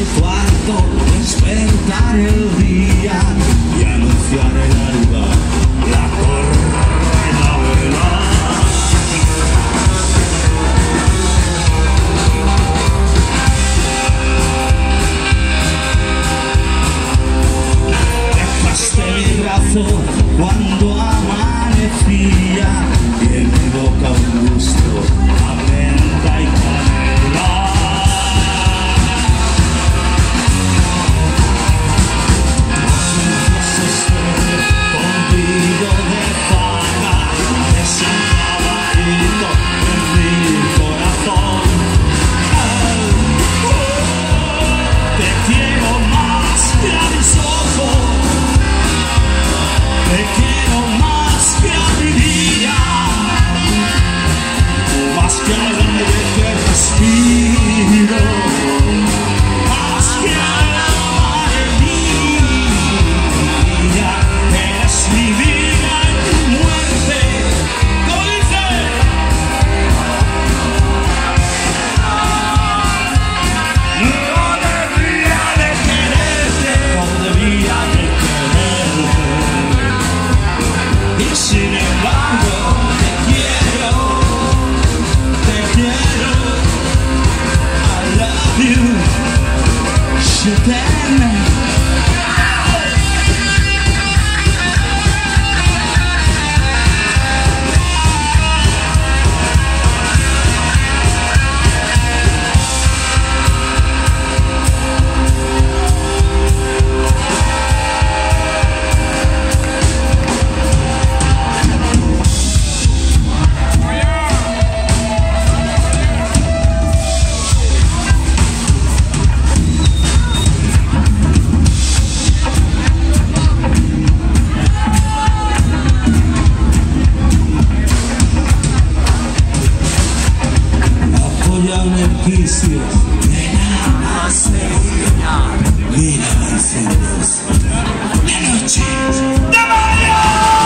cuarto, despertar el día y anunciar el alba, la torre, la vela. Dejaste mi brazo cuando amanecía y en mi boca un gusto a menta y canela. Contigo de faga, es un caballito en mi corazón. Te quiero más que a mis ojos, te quiero más que a mi vida, más que al aire que respiro, más que al alma de mi vida. Eres mi vida y tu muerte, ¿cómo dice? No debía de quererte, no debía de quererte, y sin embargo te quiero, I love you, je t'aime. Apoyame el quicio, nena, mira mis ojos, la noche de mayo.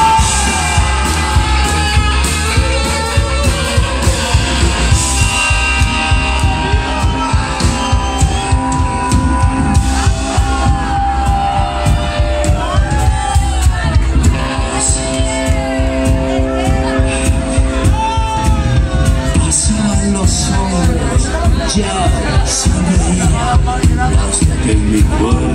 Pasaban los hombres, ya sonreía hasta que en mi cuerpo